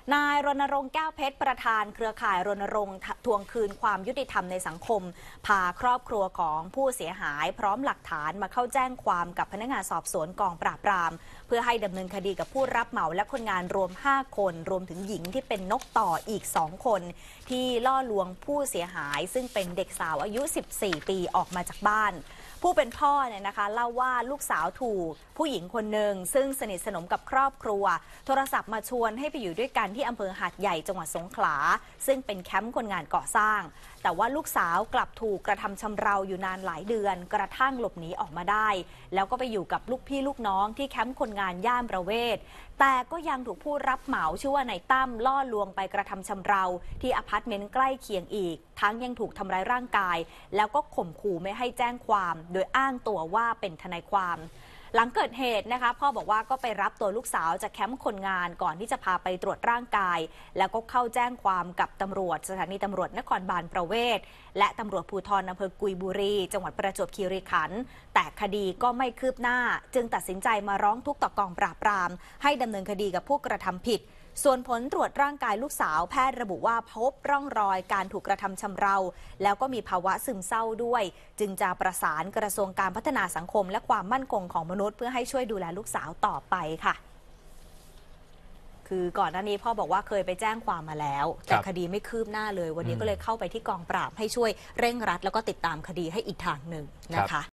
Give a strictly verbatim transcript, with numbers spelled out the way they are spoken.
นายรณรงค์แก้วเพชรประธานเครือข่ายรณรงค์ทวงคืนความยุติธรรมในสังคมพาครอบครัวของผู้เสียหายพร้อมหลักฐานมาเข้าแจ้งความกับพนักงานสอบสวนกองปราบปรามเพื่อให้ดำเนินคดีกับผู้รับเหมาและคนงานรวมห้าคนรวมถึงหญิงที่เป็นนกต่ออีกสองคนที่ล่อลวงผู้เสียหายซึ่งเป็นเด็กสาวอายุสิบสี่ปีออกมาจากบ้านผู้เป็นพ่อเนี่ยนะคะเล่าว่าลูกสาวถูกผู้หญิงคนหนึ่งซึ่งสนิทสนมกับครอบครัวโทรศัพท์มาชวนให้ไปอยู่ด้วยกันที่อำเภอหาดใหญ่จังหวัดสงขลาซึ่งเป็นแคมป์คนงานก่อสร้างแต่ว่าลูกสาวกลับถูกกระทำชำเราอยู่นานหลายเดือนกระทั่งหลบหนีออกมาได้แล้วก็ไปอยู่กับลูกพี่ลูกน้องที่แคมป์คนงานย่านประเวศแต่ก็ยังถูกผู้รับเหมาชื่อว่านายตั้มล่อลวงไปกระทำชำเราที่อพาร์ตเมนต์ใกล้เคียงอีกทั้งยังถูกทำร้ายร่างกายแล้วก็ข่มขู่ไม่ให้แจ้งความโดยอ้างตัวว่าเป็นทนายความหลังเกิดเหตุนะคะพ่อบอกว่าก็ไปรับตัวลูกสาวจากแคมป์คนงานก่อนที่จะพาไปตรวจร่างกายแล้วก็เข้าแจ้งความกับตำรวจสถานีตำรวจนครบาลประเวศและตำรวจภูธรอำเภอกุยบุรีจังหวัดประจวบคีรีขันธ์แต่คดีก็ไม่คืบหน้าจึงตัดสินใจมาร้องทุกข์ต่อกองปราบปรามให้ดำเนินคดีกับผู้กระทำผิดส่วนผลตรวจร่างกายลูกสาวแพทย์ระบุว่าพบร่องรอยการถูกกระทำชำเราแล้วก็มีภาวะซึมเศร้าด้วยจึงจะประสานกระทรวงการพัฒนาสังคมและความมั่นคงของมนุษย์เพื่อให้ช่วยดูแลลูกสาวต่อไปค่ะคือก่อนหน้านี้พ่อบอกว่าเคยไปแจ้งความมาแล้วแต่คดีไม่คืบหน้าเลยวันนี้ก็เลยเข้าไปที่กองปราบให้ช่วยเร่งรัดแล้วก็ติดตามคดีให้อีกทางหนึ่งนะคะ